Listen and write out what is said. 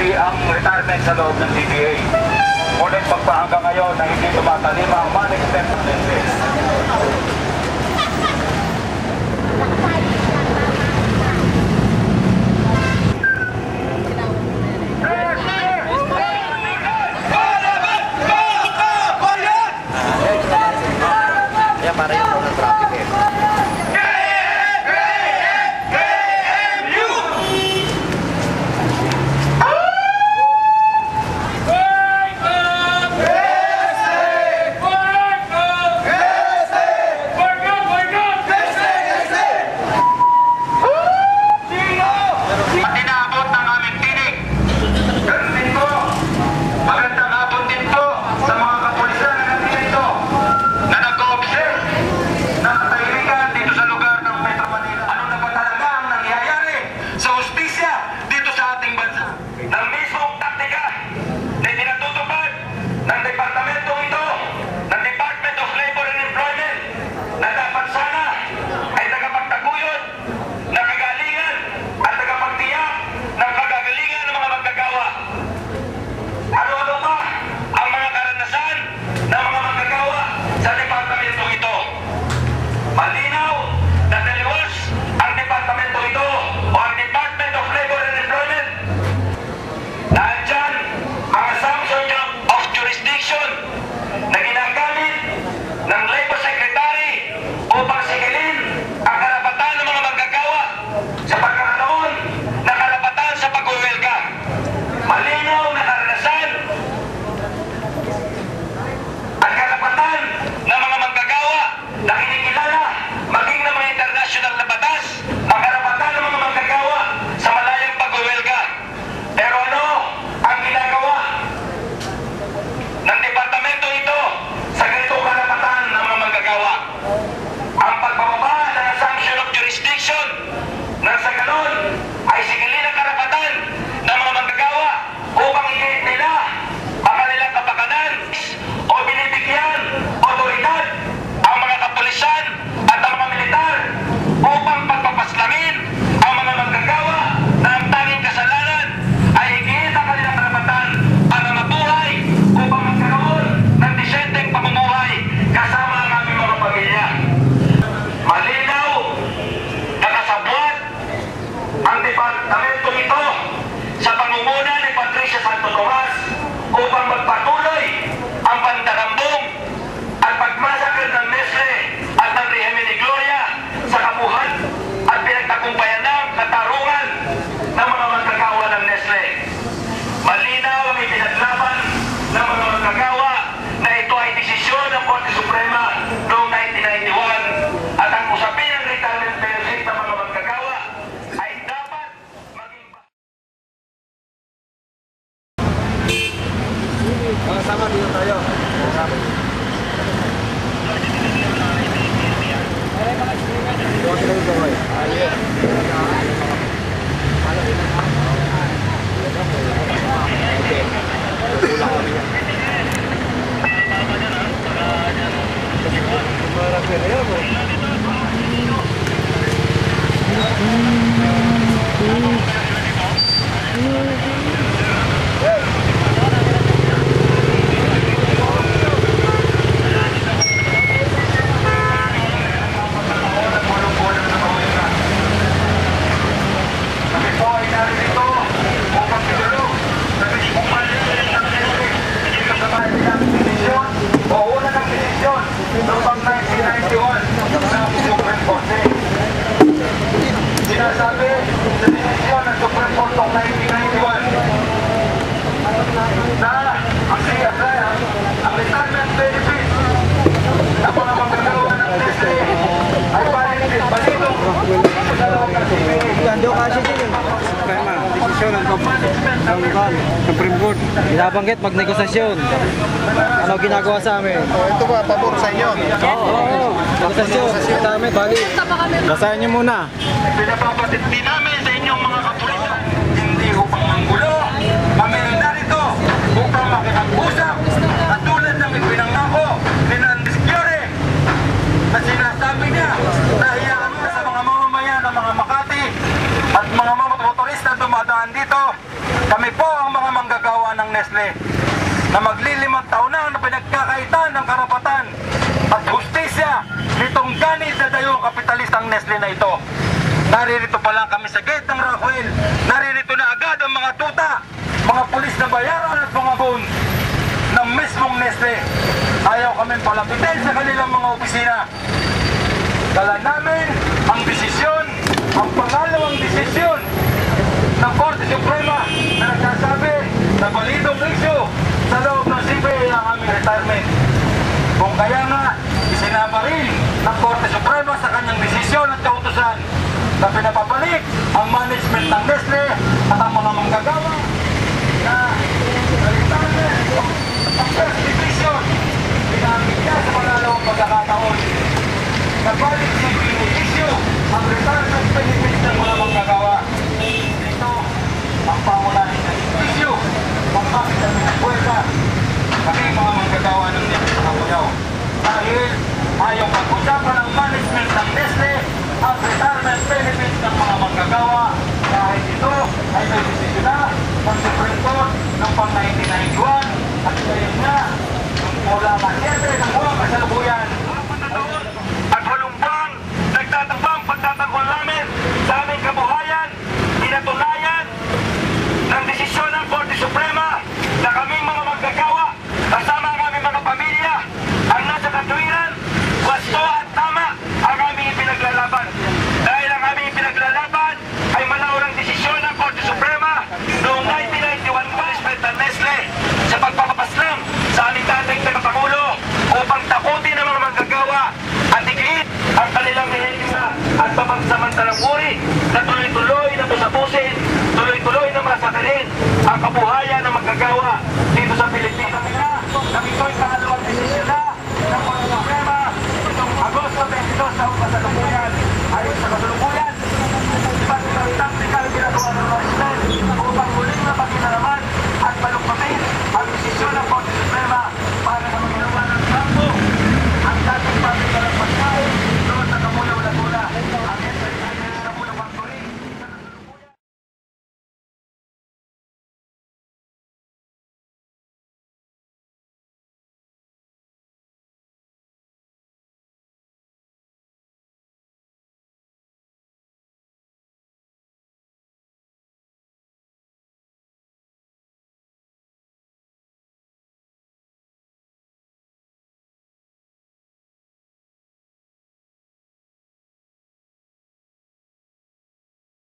ang retirement sa loob ng DBA. Ngunit pagpahanggang ngayon na hindi tumatalima ang man-extend benefits. Para yung ng traffic eh. Upang magpatuloy ang pandarambong at pagmasakal ng Nestle at ng Rehime ni Gloria sa kabuhat at pinagtagumpayan ng katarungan ng mga manggagawa ng Nestle. Malinaw ang ipinaglaban ng mga manggagawa na ito ay desisyon ng Korte Suprema noong 1991 at ang usapin ng retirement benefit ng mga manggagawa ay dapat maging Sama dito tayo. sinasabi sa desisyon ng Supreme Court of 1991 na ang retirement benefits ng mga manggagawa ng Nestle ay palitin balitong sa dalawang kasibig. Ando kasi din yung Suprema, desisyon ng Supreme Court. Binabanggit magnegosasyon. Ano ginagawa sa amin? Ito ba, pabor sa inyo? Oo, negosasyon. Sa amin, bali. Basahin nyo muna. Pinapapatit din namin sa inyong mga kapulisan, hindi upang manggulo. Kami narito upang makipag-usap at tulad ng ipinangako ni Nandis Fiore na sinasabi niya na hiyaan mo sa mga mamamayan ng mga Makati at mga motorista dumadaan dito. Kami po ang mga na maglilimang taon na pinagkakaitan ng karapatan at hustisya nitong ganit na dayong kapitalistang Nestle na ito. Naririto pa lang kami sa gate ng Rockwell. Naririto na agad ang mga tuta, mga pulis na bayaran at mga gun ng mismong Nestle. Ayaw kami palapitin sa kanilang mga opisina. Dala namin ang desisyon, ang pangalawang desisyon ng Korte Suprema na nagsasabi na balidong issue sa loob ng CBA ang aming retirement. Kung kaya nga, isinama rin ng Korte Suprema sa kanyang desisyon at kautusan na pinapabalik ang management ng Nestle at ang mga manggagawa na retirement ang first division pinamit niya sa pangalawang pagkakataon. Nabalik sa issue ang retirement benefits ng mga manggagawa. Ito ang pangunahin ng issue pagkakit ng mga puwersa kami mga manggagawa ng Nestle. Dahil ayaw pag-usapan ng management ng Nestle ang retirement benefits ng mga manggagawa dahil ito ay may desisyon na ng Supreme Court ng pang 1991 at ngayon na mula Masyempre ng buwan